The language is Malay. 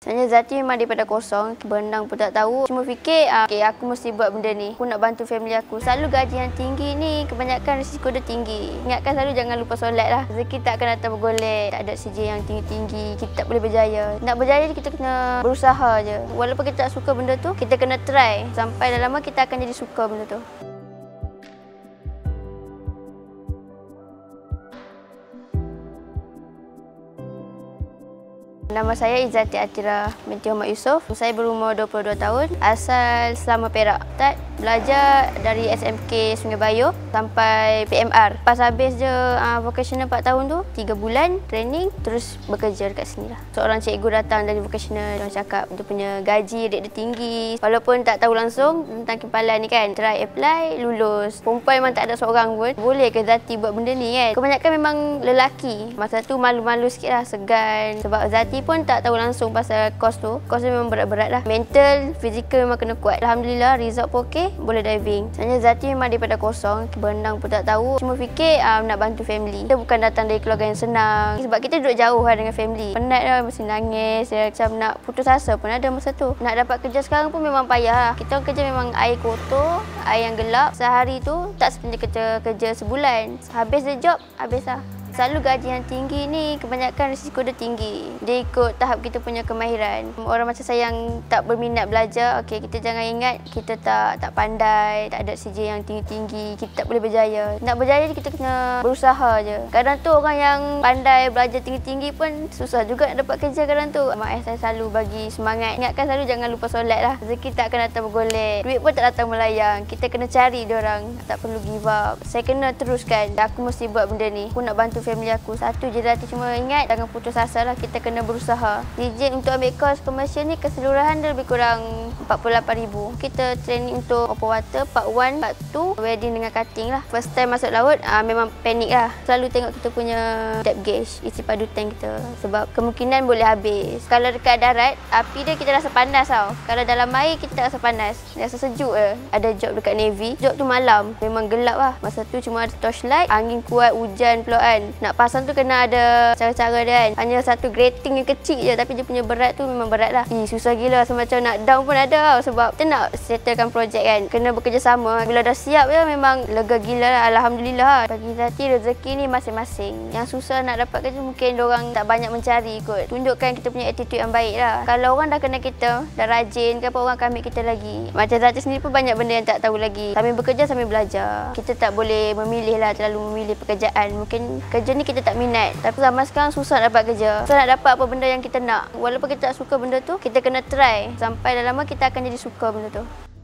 Sebenarnya Zati memang daripada kosong, berenang pun tak tahu. Cuma fikir, aku mesti buat benda ni. Aku nak bantu family aku. Selalu gaji yang tinggi ni, kebanyakan risiko dia tinggi. Ingatkan selalu jangan lupa solat lah. Rezeki tak akan datang bergolek. Tak ada CJ yang tinggi-tinggi. Kita tak boleh berjaya. Nak berjaya kita kena berusaha je. Walaupun kita tak suka benda tu, kita kena try. Sampai dah lama kita akan jadi suka benda tu. Nama saya Izzati Atira binti Muhammad Yusof. Saya berumur 22 tahun. Asal Selama Perak. Belajar dari SMK Sungai Bayur sampai PMR. Pas habis je vocational 4 tahun tu, 3 bulan training, terus bekerja dekat sini lah. Seorang cikgu datang dari vocational, dia cakap dia punya gaji rate dia tinggi. Walaupun tak tahu langsung tentang kimpalan ni kan, try apply, lulus. Perempuan memang tak ada seorang pun. Boleh ke Zati buat benda ni kan? Kebanyakan memang lelaki. Masa tu malu-malu sikit lah, segan. Sebab Zati pun tak tahu langsung pasal course tu. Course tu memang berat-berat lah. Mental, fizikal memang kena kuat. Alhamdulillah, result pun okey. Boleh diving. Sebenarnya Zati memang daripada kosong, berenang pun tak tahu. Cuma fikir nak bantu family. Kita bukan datang dari keluarga yang senang. Sebab kita duduk jauh lah dengan family. Penat lah, mesti nangis. Macam nak putus asa pun ada masa tu. Nak dapat kerja sekarang pun memang payah lah. Kita kerja memang air kotor, air yang gelap. Sehari tu tak seperti kerja sebulan. Habis dia job, habis lah. Selalu gaji yang tinggi ni, kebanyakan risiko dia tinggi. Dia ikut tahap kita punya kemahiran. Orang macam saya yang tak berminat belajar, okey, kita jangan ingat kita tak pandai, tak ada CJ yang tinggi-tinggi, kita tak boleh berjaya. Nak berjaya kita kena berusaha je. Kadang tu orang yang pandai belajar tinggi-tinggi pun susah juga nak dapat kerja kadang tu. Mak ayah saya selalu bagi semangat. Ingatkan selalu jangan lupa solat lah. Rezeki tak akan datang bergolek. Duit pun tak datang melayang. Kita kena cari diorang. Tak perlu give up. Saya kena teruskan. Aku mesti buat benda ni. Aku nak bantu family aku. Satu je Zati, cuma ingat jangan putus asa lah, kita kena berusaha. Izin untuk ambil course komersial ni keseluruhan dia lebih kurang 48,000. Kita training untuk open water, part 1, part 2, wedding dengan cutting lah. First time masuk laut, memang panik lah. Selalu tengok kita punya depth gauge, isi padu tank kita. Sebab kemungkinan boleh habis. Kalau dekat darat, api dia kita rasa panas tau. Kalau dalam air, kita tak rasa panas. Rasa sejuk je. Ada job dekat Navy. Job tu malam. Memang gelap lah. Masa tu cuma ada torchlight, angin kuat, hujan pula kan. Nak pasang tu kena ada cara-cara dia kan. Hanya satu grating yang kecil je, tapi dia punya berat tu memang berat lah. Susah gila. Semacam nak down pun ada tau. Sebab kita nak settlekan projek kan. Kena bekerjasama. Bila dah siap je memang lega gila lah. Alhamdulillah. Bagi Zati, rezeki ni masing-masing. Yang susah nak dapat kerja mungkin diorang tak banyak mencari kot. Tunjukkan kita punya attitude yang baik lah. Kalau orang dah kenal kita, dah rajin, kenapa orang akan ambil kita lagi? Macam Zati sendiri pun banyak benda yang tak tahu lagi. Sambil bekerja, sambil belajar. Kita tak boleh memilih lah, terlalu memilih pekerjaan. Mungkin kerja ni kita tak minat. Tapi zaman sekarang susah dapat kerja. Susah nak dapat apa benda yang kita nak. Walaupun kita tak suka benda tu, kita kena try. Sampai dah lama kita akan jadi suka benda tu.